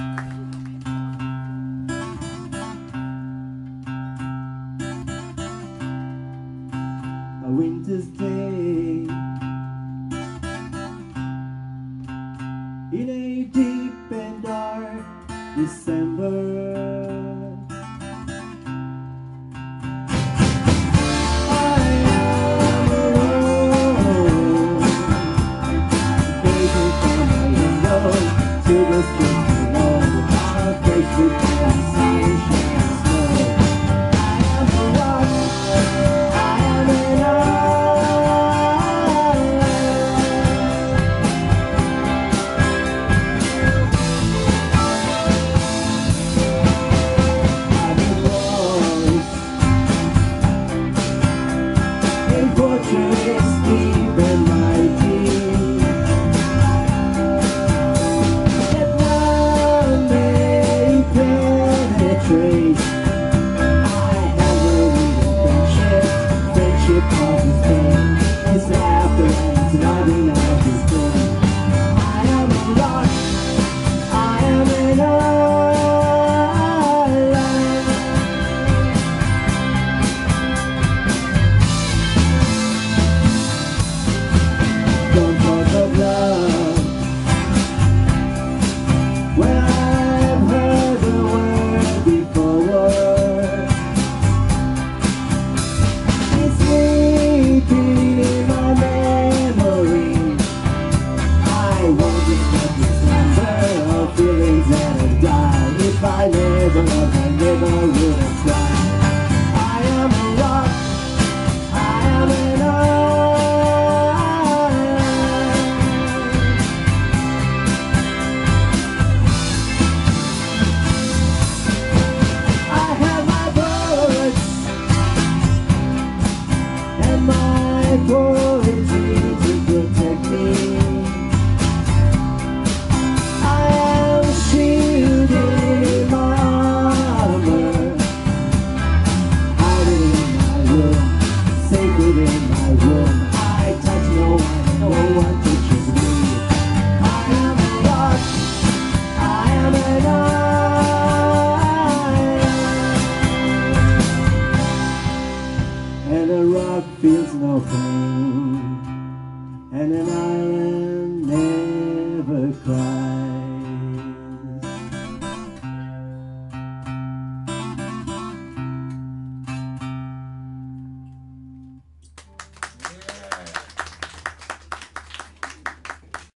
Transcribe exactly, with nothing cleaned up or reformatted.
A winter's day in a deep and dark December. I am alone, gazing from my window to the street below, a place with conversation and snow. I am a rock, I am an island. I've been lost in fortress deep and mighty, that none may penetrate. I have no need of friendship. Friendship causes pain. It's laughter and it's nothing of this thing. I am a rock, I am an island. Don't talk of love when I've heard the word before. It's sleeping in my memory. I won't discuss this number of feelings that have died. If I never loved, I never would have tried. I am a rock, I am an island. I have my bullets and my poetry to protect me. I am shielded in my armor, hiding in my room, sacred in my room. I touch no one, no one touches me. I am a rock, I am an island. And a rock feels no pain, and an island never cries.